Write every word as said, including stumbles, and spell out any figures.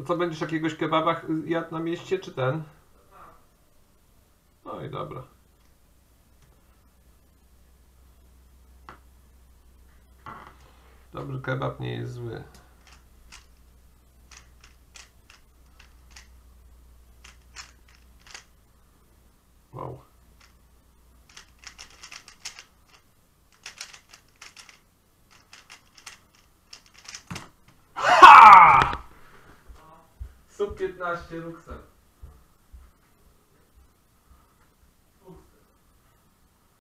co, będziesz jakiegoś kebaba jadł na mieście, czy ten? No i dobra. Dobry kebab nie jest zły. Wow. Ha! Sub piętnaście Ruxem.